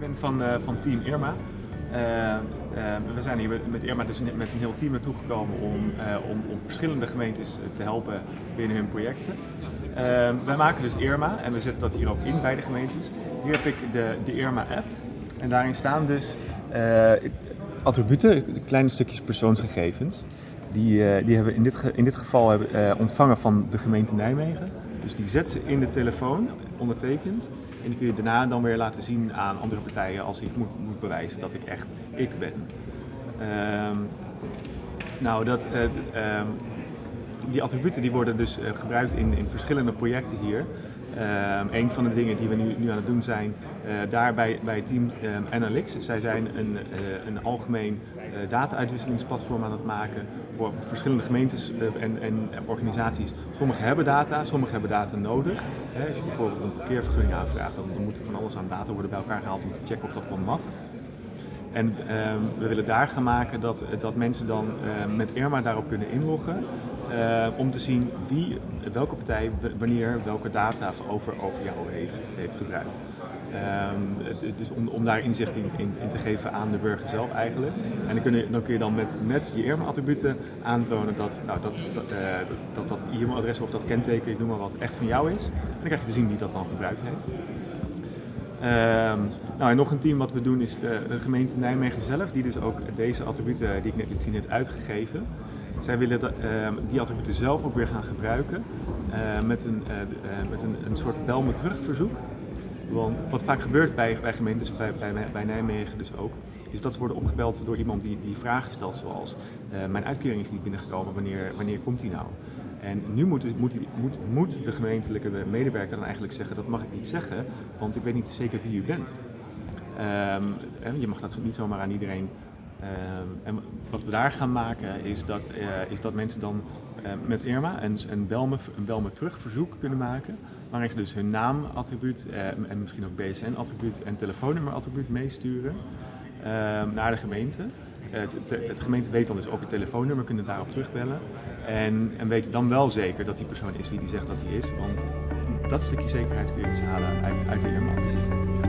ben van Team Irma. We zijn hier met Irma dus met een heel team naartoe gekomen om verschillende gemeentes te helpen binnen hun projecten. Wij maken dus Irma en we zetten dat hier ook in bij de gemeentes. Hier heb ik de Irma app en daarin staan dus attributen, kleine stukjes persoonsgegevens. Die hebben we in dit geval ontvangen van de gemeente Nijmegen. Dus die zet ze in de telefoon, ondertekend. En die kun je daarna dan weer laten zien aan andere partijen als ik moet bewijzen dat ik echt ik ben. Die attributen die worden dus gebruikt in verschillende projecten hier. Een van de dingen die we nu aan het doen zijn, daar bij Team Analyx. Zij zijn een algemeen data-uitwisselingsplatform aan het maken voor verschillende gemeentes en organisaties. Sommigen hebben data nodig. Als je bijvoorbeeld een parkeervergunning aanvraagt, dan moet er van alles aan data worden bij elkaar gehaald om te checken of dat wel mag. En we willen daar gaan maken dat mensen dan met Irma daarop kunnen inloggen. Om te zien welke partij wanneer welke data over jou heeft gebruikt. Dus om daar inzicht in te geven aan de burger zelf eigenlijk. En dan kun je dan met je Irma-attributen aantonen dat e-mailadres of dat kenteken, ik noem maar wat, echt van jou is. En dan krijg je te zien wie dat dan gebruikt heeft. En nog een team wat we doen is de gemeente Nijmegen zelf, die dus ook deze attributen die ik net liet zien heeft uitgegeven. Zij willen die attributen zelf ook weer gaan gebruiken met een soort bel me terug verzoek. Want wat vaak gebeurt bij gemeentes, bij Nijmegen dus ook, is dat ze worden opgebeld door iemand die vragen stelt zoals mijn uitkering is niet binnengekomen, wanneer komt die nou? En nu moet de gemeentelijke medewerker dan eigenlijk zeggen, dat mag ik niet zeggen, want ik weet niet zeker wie u bent. Je mag dat niet zomaar aan iedereen. En wat we daar gaan maken is dat mensen dan met Irma een bel me terug verzoek kunnen maken, waarin ze dus hun naamattribuut en misschien ook BSN-attribuut en telefoonnummer-attribuut meesturen naar de gemeente. De gemeente weet dan dus ook het telefoonnummer, kunnen daarop terugbellen en weten dan wel zeker dat die persoon is wie die zegt dat hij is, want dat stukje zekerheid kun je dus halen uit de Irma-attribuut.